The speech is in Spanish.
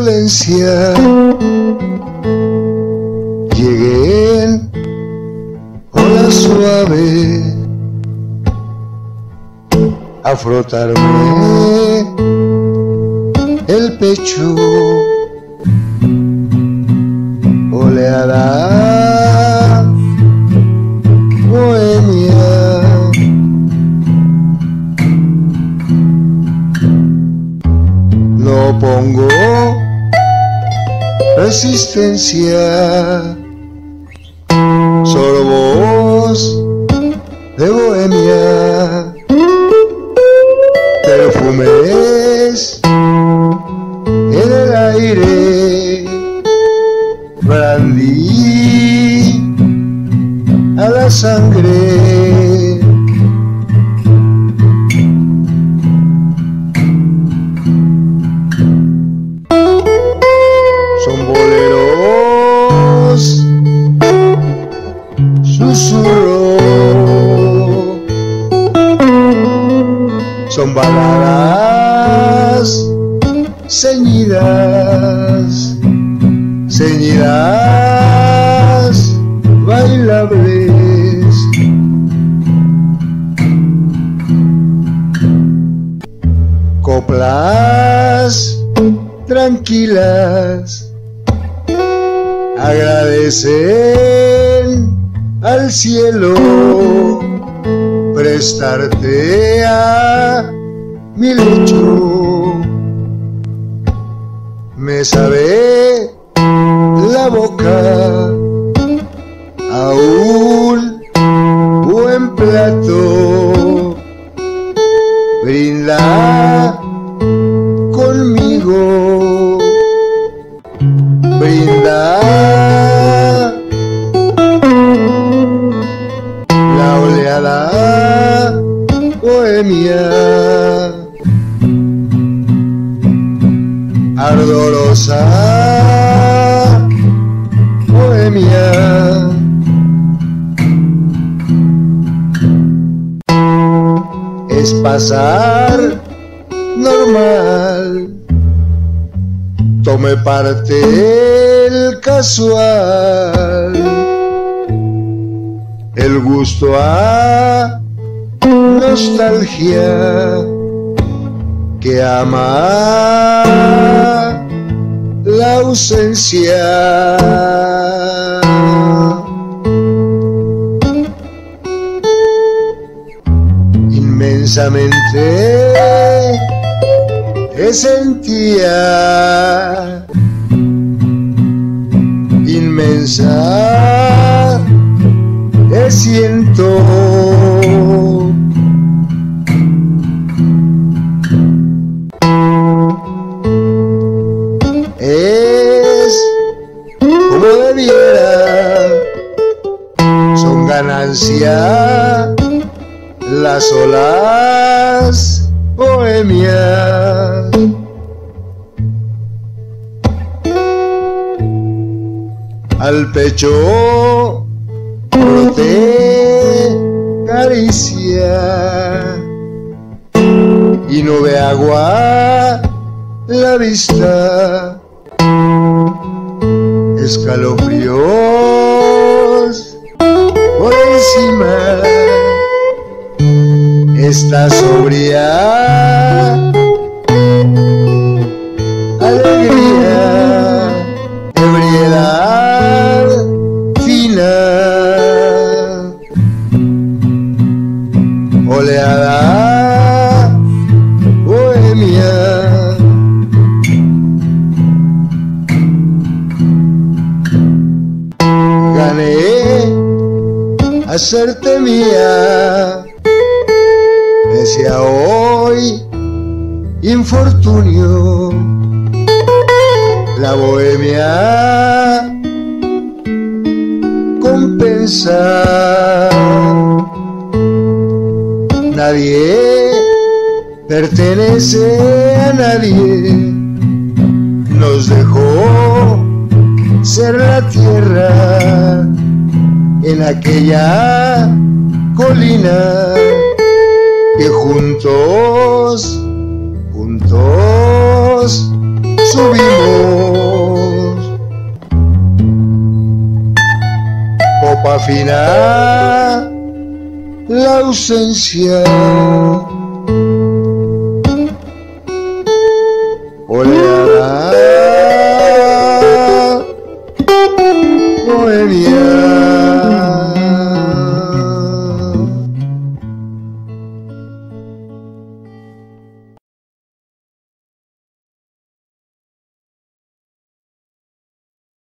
insolencia llegué en ola suave a frotarme el pecho. Oleada bohemia, no pongo resistencia, solo voz de bohemia, perfumes en el aire, brandy a la sangre. Son boleros, susurro, son baladas ceñidas, ceñidas, bailables. Coplas tranquilas agradecen al cielo prestarte a mi lecho. Me sabe la boca a un buen plato, brinda conmigo, brinda la oleada bohemia, ardorosa bohemia. Es pasar normal, tome parte el casual, el gusto a nostalgia que ama la ausencia. Inmensamente te sentía, inmensa te siento. Es como debiera, son ganancia las olas bohemias. Al pecho broté caricia y no ve agua la vista, escalofríos por encima. Esta sobria alegría, ebriedad fina, oleada bohemia. Gané hacerte mía, decía hoy infortunio, la bohemia compensa. Nadie pertenece a nadie, nos dejó ser la tierra en aquella colina que juntos subimos, copa final, la ausencia. Olea